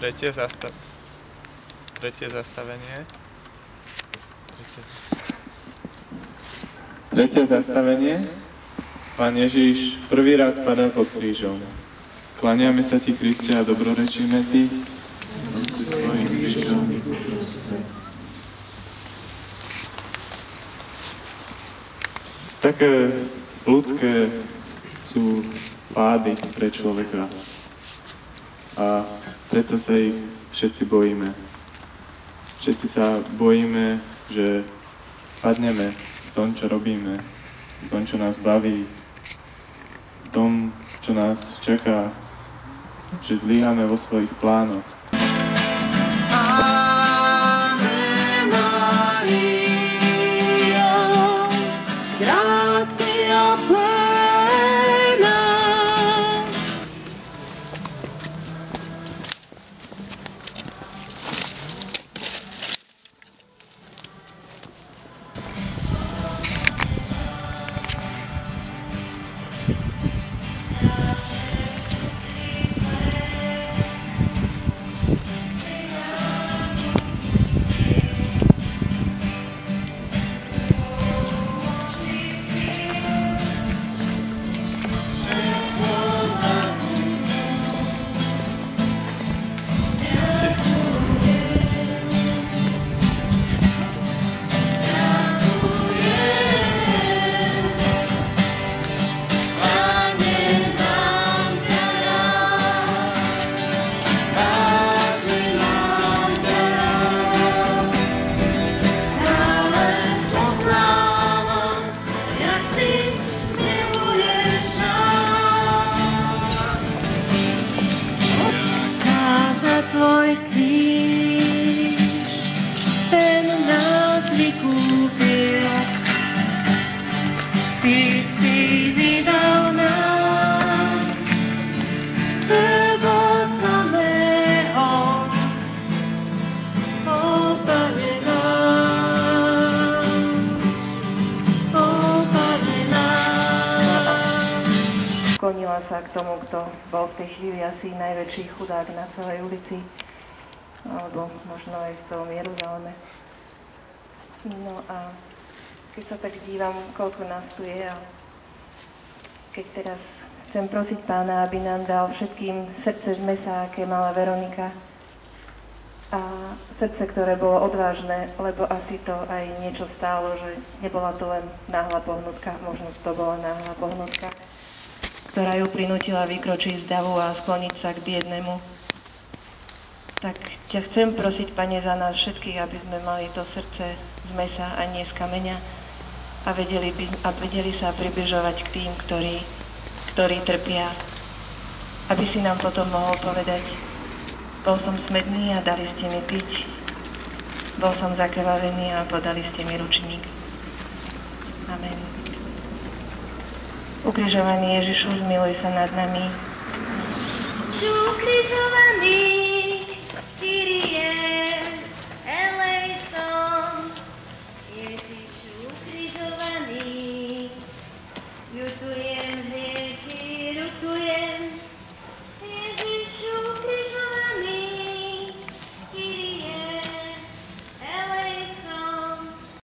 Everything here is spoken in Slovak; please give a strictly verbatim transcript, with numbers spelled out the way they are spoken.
tretie, zastav... tretie zastavenie. Tretie... tretie zastavenie. Pán Ježiš prvý raz padá pod krížom. Klaniame sa ti, Kriste, a dobrorečíme ti svojim krížom. Také ľudské sú pády pre človeka a predsa sa ich všetci bojíme. Všetci sa bojíme, že padneme v tom, čo robíme, v tom, čo nás baví, v tom, čo nás čaká, že zlyháme vo svojich plánoch. Sklonila sa k tomu, kto bol v tej chvíli asi najväčší chudák na celej ulici, alebo možno aj v celom Jeruzaleme. No a keď sa tak dívam, koľko nás tu je, a keď teraz chcem prosiť Pána, aby nám dal všetkým srdce z mesa, aké mala Veronika, a srdce, ktoré bolo odvážne, lebo asi to aj niečo stálo, že nebola to len náhla pohnutka, možno to bola náhla pohnutka, ktorá ju prinútila vykročiť z davu a skloniť sa k biednemu. Tak ťa chcem prosiť, Pane, za nás všetkých, aby sme mali to srdce z mesa a nie z kameňa a vedeli, by, a vedeli sa približovať k tým, ktorí, ktorí trpia. Aby si nám potom mohol povedať: bol som smedný a dali ste mi piť, bol som zakrvavený a podali ste mi ručník. Amen. Ukrižovaný Ježišu, zmiluj sa nad nami. Ukrižovaný